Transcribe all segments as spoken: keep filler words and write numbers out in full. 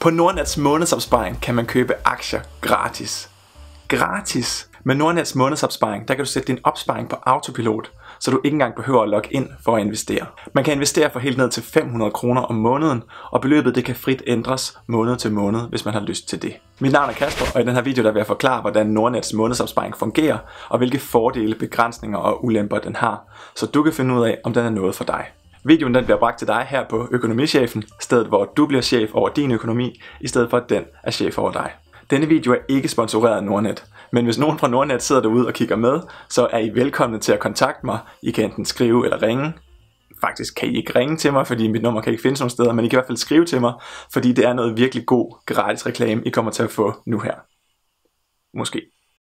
På Nordnets månedsopsparing kan man købe aktier gratis. Gratis! Med Nordnets månedsopsparing, der kan du sætte din opsparing på autopilot, så du ikke engang behøver at logge ind for at investere. Man kan investere for helt ned til fem hundrede kroner om måneden, og beløbet det kan frit ændres måned til måned, hvis man har lyst til det. Mit navn er Kasper, og i den her video der vil jeg forklare, hvordan Nordnets månedsopsparing fungerer, og hvilke fordele, begrænsninger og ulemper den har, så du kan finde ud af, om den er noget for dig. Videoen den bliver bragt til dig her på Økonomichefen, stedet hvor du bliver chef over din økonomi, i stedet for at den er chef over dig. Denne video er ikke sponsoreret af Nordnet, men hvis nogen fra Nordnet sidder derude og kigger med, så er I velkomne til at kontakte mig. I kan enten skrive eller ringe. Faktisk kan I ikke ringe til mig, fordi mit nummer kan ikke findes nogen steder, men I kan i hvert fald skrive til mig, fordi det er noget virkelig god gratis reklame, I kommer til at få nu her. Måske.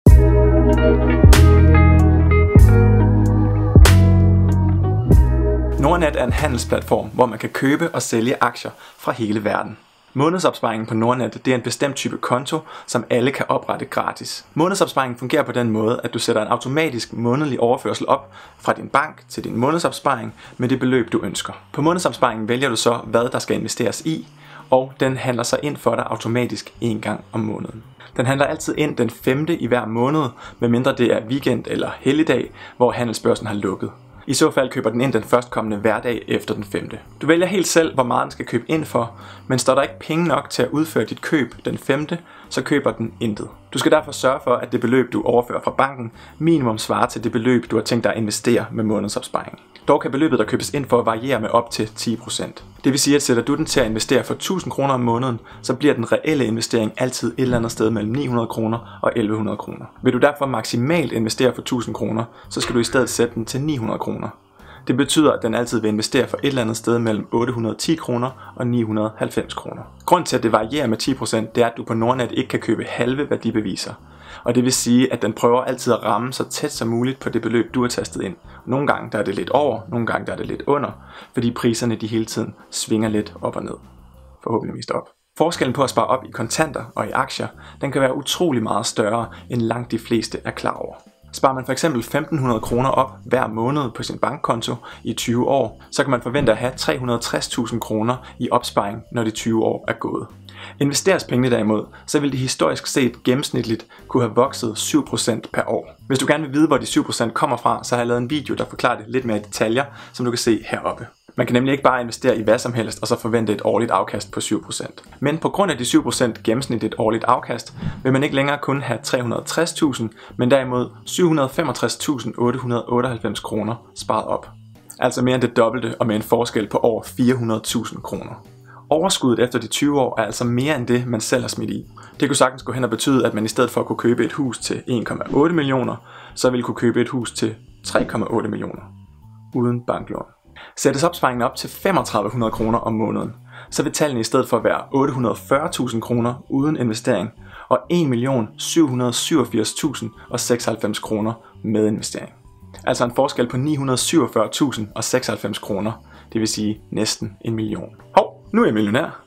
Nordnet er en handelsplatform, hvor man kan købe og sælge aktier fra hele verden. Månedsopsparingen på Nordnet det er en bestemt type konto, som alle kan oprette gratis. Månedsopsparingen fungerer på den måde, at du sætter en automatisk månedlig overførsel op fra din bank til din månedsopsparing med det beløb, du ønsker. På månedsopsparingen vælger du så, hvad der skal investeres i, og den handler sig ind for dig automatisk en gang om måneden. Den handler altid ind den femte i hver måned, medmindre det er weekend eller helligdag, hvor handelsbørsen har lukket. I så fald køber den ind den førstkommende hverdag efter den femte. Du vælger helt selv, hvor meget den skal købe ind for, men står der ikke penge nok til at udføre dit køb den femte, så køber den intet. Du skal derfor sørge for, at det beløb, du overfører fra banken, minimum svarer til det beløb, du har tænkt dig at investere med månedsopsparing. Dog kan beløbet, der købes ind for, variere med op til ti procent. Det vil sige, at sætter du den til at investere for tusind kroner om måneden, så bliver den reelle investering altid et eller andet sted mellem ni hundrede kroner og elleve hundrede kroner. Vil du derfor maksimalt investere for tusind kroner, så skal du i stedet sætte den til ni hundrede kroner. Det betyder, at den altid vil investere for et eller andet sted mellem otte hundrede og ti kroner og ni hundrede og halvfems kroner. Grunden til, at det varierer med ti procent, det er, at du på Nordnet ikke kan købe halve værdibeviser. Og det vil sige, at den prøver altid at ramme så tæt som muligt på det beløb, du har tastet ind. Nogle gange der er det lidt over, nogle gange der er det lidt under, fordi priserne de hele tiden svinger lidt op og ned. Forhåbentlig mest op. Forskellen på at spare op i kontanter og i aktier, den kan være utrolig meget større, end langt de fleste er klar over. Sparer man for eksempel femten hundrede kroner op hver måned på sin bankkonto i tyve år, så kan man forvente at have tre hundrede og tres tusind kroner i opsparing, når de tyve år er gået. Investeres pengene derimod, så vil de historisk set gennemsnitligt kunne have vokset syv procent per år. Hvis du gerne vil vide, hvor de syv procent kommer fra, så har jeg lavet en video, der forklarer det lidt mere i detaljer, som du kan se heroppe. Man kan nemlig ikke bare investere i hvad som helst og så forvente et årligt afkast på syv procent. Men på grund af de syv procent gennemsnitligt årligt afkast, vil man ikke længere kun have tre hundrede og tres tusind, men derimod syv hundrede og femogtres tusind otte hundrede og otteoghalvfems kroner sparet op. Altså mere end det dobbelte og med en forskel på over fire hundrede tusind kroner. Overskuddet efter de tyve år er altså mere end det, man selv har smidt i. Det kunne sagtens gå hen og betyde, at man i stedet for at kunne købe et hus til en komma otte millioner, så ville kunne købe et hus til tre komma otte millioner. Uden banklån. Sættes opsparingen op til tre tusind fem hundrede kroner om måneden, så vil tallene i stedet for at være otte hundrede og fyrre tusind kroner uden investering og en million syv hundrede og syvogfirs tusind og seksoghalvfems kroner med investering. Altså en forskel på ni hundrede og syvogfyrre tusind og seksoghalvfems kroner, det vil sige næsten en million. Hov, nu er jeg millionær!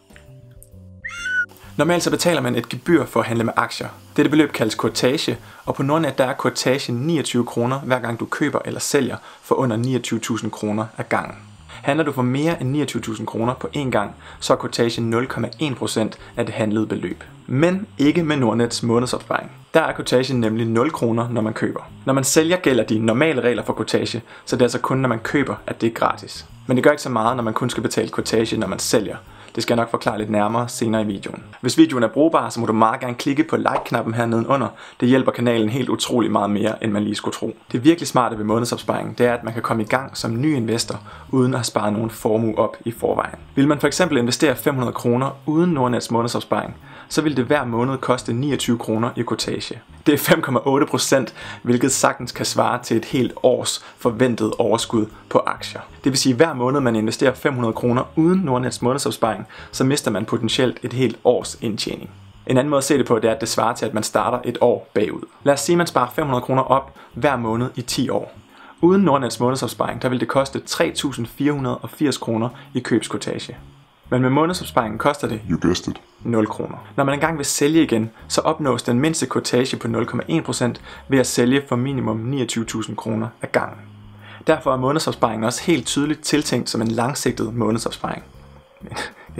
Normalt så betaler man et gebyr for at handle med aktier. Dette beløb kaldes kurtage, og på Nordnet der er kurtagen niogtyve kroner hver gang du køber eller sælger for under niogtyve tusind kroner ad gangen. Handler du for mere end niogtyve tusind kroner på én gang, så er kurtagen nul komma en procent af det handlede beløb. Men ikke med Nordnets månedsopsparing. Der er kurtagen nemlig nul kroner, når man køber. Når man sælger gælder de normale regler for kurtage, så det er altså kun når man køber, at det er gratis. Men det gør ikke så meget, når man kun skal betale kurtage, når man sælger. Det skal jeg nok forklare lidt nærmere senere i videoen. Hvis videoen er brugbar, så må du meget gerne klikke på like-knappen her nedenunder. Det hjælper kanalen helt utrolig meget mere, end man lige skulle tro. Det virkelig smarte ved månedsopsparingen, det er, at man kan komme i gang som ny investor, uden at have sparet nogen formue op i forvejen. Vil man for eksempel investere fem hundrede kroner uden Nordnets månedsopsparing, så vil det hver måned koste niogtyve kroner i kurtage. Det er fem komma otte procent, hvilket sagtens kan svare til et helt års forventet overskud på aktier. Det vil sige, at hver måned man investerer fem hundrede kroner uden Nordnets månedsopsparing, så mister man potentielt et helt års indtjening. En anden måde at se det på, det er, at det svarer til, at man starter et år bagud. Lad os sige, at man sparer fem hundrede kroner op hver måned i ti år. Uden Nordnets månedsopsparing, der vil det koste tre tusind fire hundrede og firs kroner i købskurtage. Men med månedsopsparingen koster det You guessed it. nul kroner. Når man engang vil sælge igen, så opnås den mindste kurtage på nul komma en procent ved at sælge for minimum niogtyve tusind kroner ad gangen. Derfor er månedsopsparingen også helt tydeligt tiltænkt som en langsigtet månedsopsparing.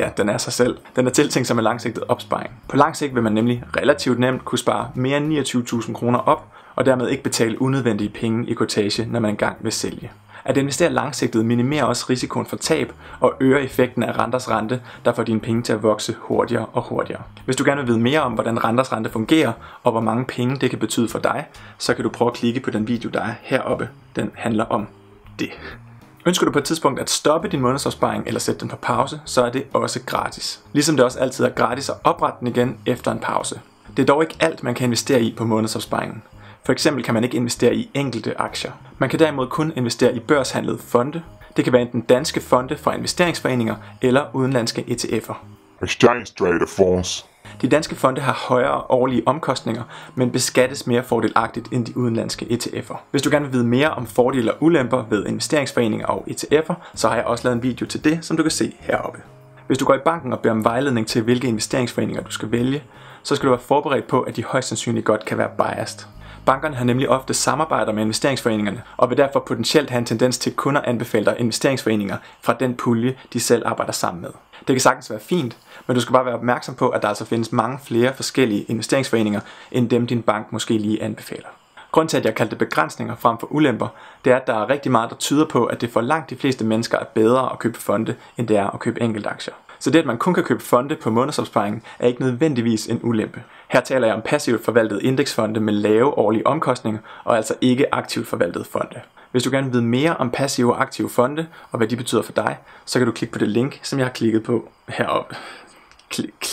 ja, den er sig selv. Den er tiltænkt som en langsigtet opsparing. På lang sigt vil man nemlig relativt nemt kunne spare mere end niogtyve tusind kroner op, og dermed ikke betale unødvendige penge i kortage, når man engang vil sælge. At investere langsigtet minimerer også risikoen for tab og øger effekten af renters rente, der får dine penge til at vokse hurtigere og hurtigere. Hvis du gerne vil vide mere om, hvordan renters rente fungerer, og hvor mange penge det kan betyde for dig, så kan du prøve at klikke på den video, der er heroppe. Den handler om det. Ønsker du på et tidspunkt at stoppe din månedsopsparing eller sætte den på pause, så er det også gratis. Ligesom det også altid er gratis at oprette den igen efter en pause. Det er dog ikke alt, man kan investere i på månedsopsparingen. For eksempel kan man ikke investere i enkelte aktier. Man kan derimod kun investere i børshandlede fonde. Det kan være enten danske fonde fra investeringsforeninger eller udenlandske E T F'er. Exchange Traded Funds. De danske fonde har højere årlige omkostninger, men beskattes mere fordelagtigt end de udenlandske E T F'er. Hvis du gerne vil vide mere om fordele og ulemper ved investeringsforeninger og E T F'er, så har jeg også lavet en video til det, som du kan se heroppe. Hvis du går i banken og beder om vejledning til, hvilke investeringsforeninger du skal vælge, så skal du være forberedt på, at de højst sandsynligt godt kan være biased. Bankerne har nemlig ofte samarbejder med investeringsforeningerne, og vil derfor potentielt have en tendens til kun at anbefale dig investeringsforeninger fra den pulje, de selv arbejder sammen med. Det kan sagtens være fint, men du skal bare være opmærksom på, at der altså findes mange flere forskellige investeringsforeninger, end dem din bank måske lige anbefaler. Grunden til, at jeg kaldte det begrænsninger frem for ulemper, det er, at der er rigtig meget, der tyder på, at det for langt de fleste mennesker er bedre at købe fonde, end det er at købe enkeltaktier. Så det, at man kun kan købe fonde på månedsopsparingen, er ikke nødvendigvis en ulempe. Her taler jeg om passivt forvaltede indeksfonde med lave årlige omkostninger, og altså ikke aktivt forvaltede fonde. Hvis du gerne vil vide mere om passive og aktive fonde, og hvad de betyder for dig, så kan du klikke på det link, som jeg har klikket på heroppe. Klik.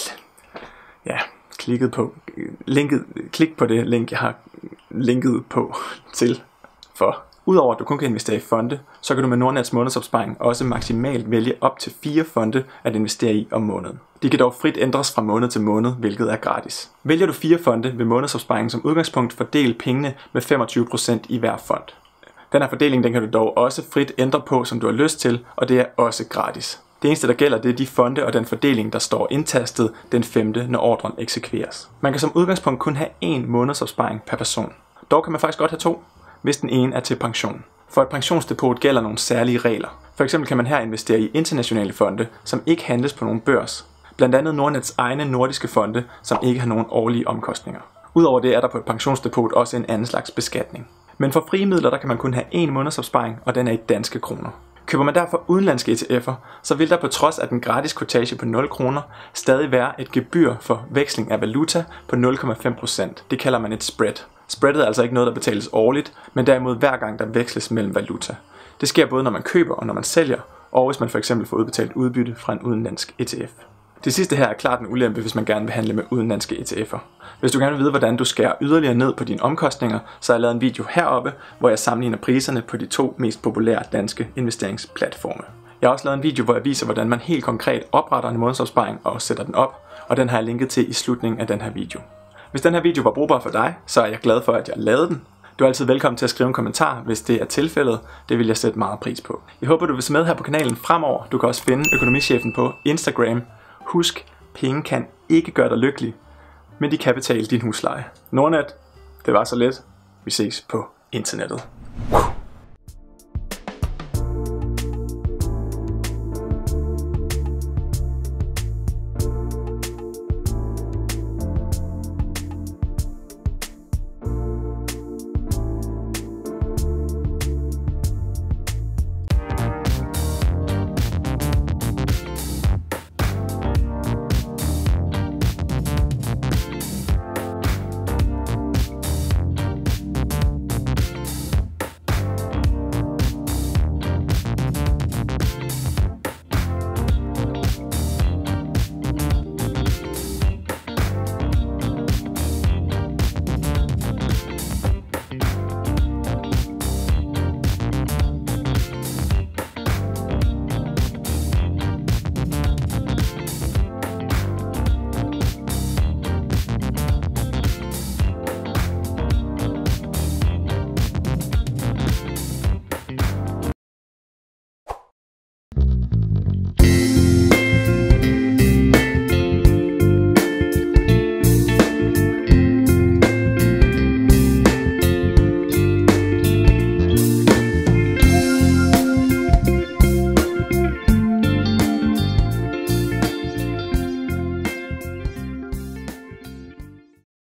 Ja, klikket på. Linket. Klik på det link, jeg har linket på til for. Udover at du kun kan investere i fonde, så kan du med Nordnets månedsopsparing også maksimalt vælge op til fire fonde at investere i om måneden. De kan dog frit ændres fra måned til måned, hvilket er gratis. Vælger du fire fonde, vil månedsopsparingen som udgangspunkt fordele pengene med femogtyve procent i hver fond. Den her fordeling den kan du dog også frit ændre på, som du har lyst til, og det er også gratis. Det eneste, der gælder, det er de fonde og den fordeling, der står indtastet den femte, når ordren eksekveres. Man kan som udgangspunkt kun have én månedsopsparing per person. Dog kan man faktisk godt have to, hvis den ene er til pension. For et pensionsdepot gælder nogle særlige regler. For eksempel kan man her investere i internationale fonde, som ikke handles på nogen børs. Blandt andet Nordnets egne nordiske fonde, som ikke har nogen årlige omkostninger. Udover det er der på et pensionsdepot også en anden slags beskatning. Men for frie midler, der kan man kun have én månedsopsparing, og den er i danske kroner. Køber man derfor udenlandske E T F'er, så vil der på trods af den gratis kortage på nul kroner stadig være et gebyr for veksling af valuta på nul komma fem procent. Det kalder man et spread. Spreadet er altså ikke noget, der betales årligt, men derimod hver gang der veksles mellem valuta. Det sker både når man køber og når man sælger, og hvis man for eksempel får udbetalt udbytte fra en udenlandsk E T F. Det sidste her er klart en ulempe, hvis man gerne vil handle med udenlandske E T F'er. Hvis du gerne vil vide, hvordan du skærer yderligere ned på dine omkostninger, så har jeg lavet en video heroppe, hvor jeg sammenligner priserne på de to mest populære danske investeringsplatforme. Jeg har også lavet en video, hvor jeg viser, hvordan man helt konkret opretter en månedsopsparing og sætter den op, og den har jeg linket til i slutningen af den her video. Hvis den her video var brugbar for dig, så er jeg glad for, at jeg lavede den. Du er altid velkommen til at skrive en kommentar, hvis det er tilfældet. Det vil jeg sætte meget pris på. Jeg håber, du vil se med her på kanalen fremover. Du kan også finde Økonomichefen på Instagram. Husk, penge kan ikke gøre dig lykkelig, men de kan betale din husleje. Nordnet, det var så let. Vi ses på internettet.